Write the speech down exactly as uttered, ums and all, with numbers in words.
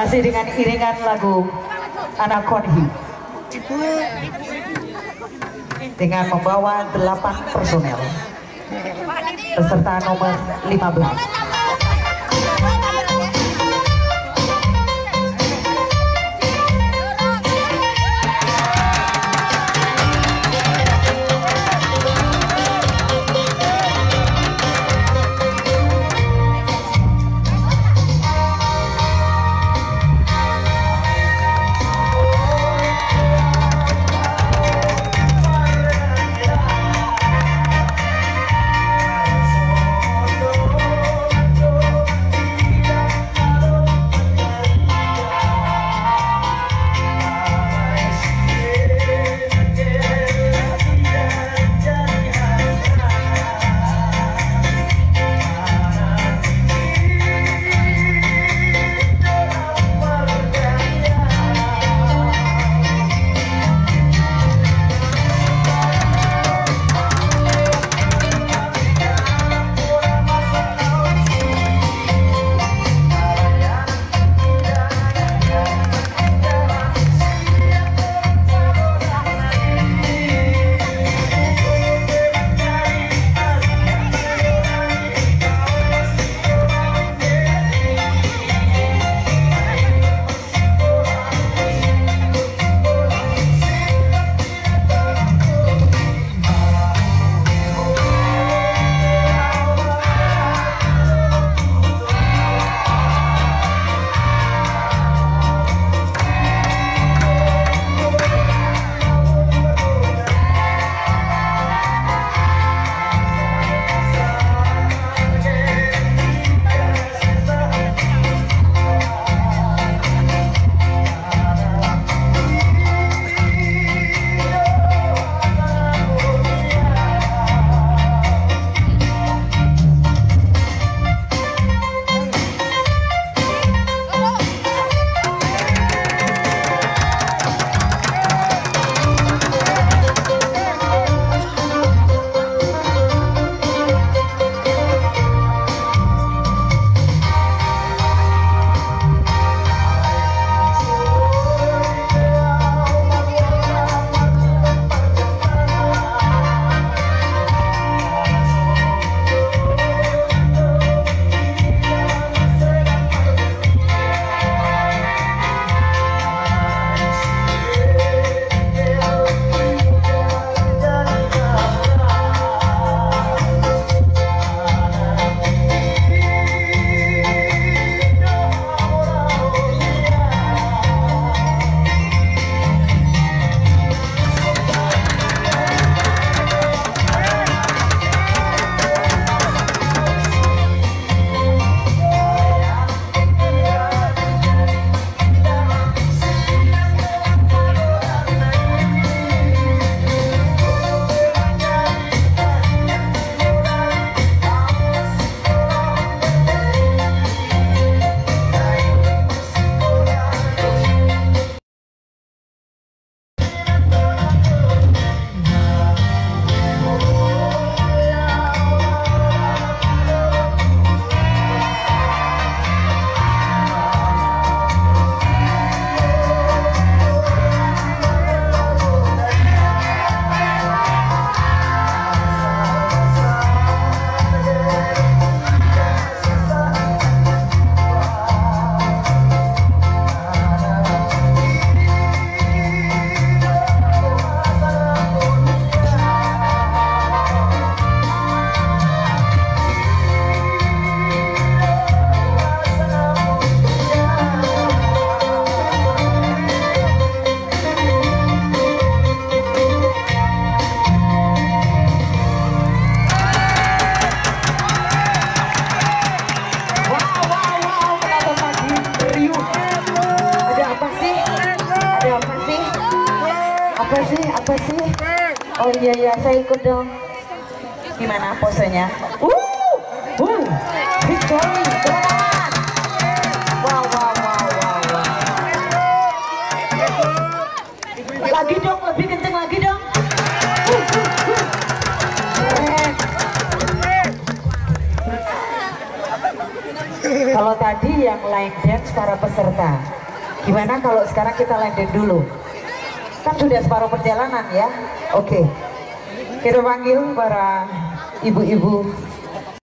Masih dengan iringan lagu Anak Konhi dengan membawa delapan personel peserta nomor lima belas. Apa sih? Apa sih? Oh iya iya, saya ikut dong. Gimana posenya? Uh, uh, victory, kemenangan. Wow, wow, wow, wow, wow. Lagi dong, lebih kenceng lagi dong. Uh, uh, uh. Keren. Kalau tadi yang line dance para peserta, Gimana kalau sekarang kita landing dulu? Kan sudah separuh perjalanan ya. Oke. Kita panggil para ibu-ibu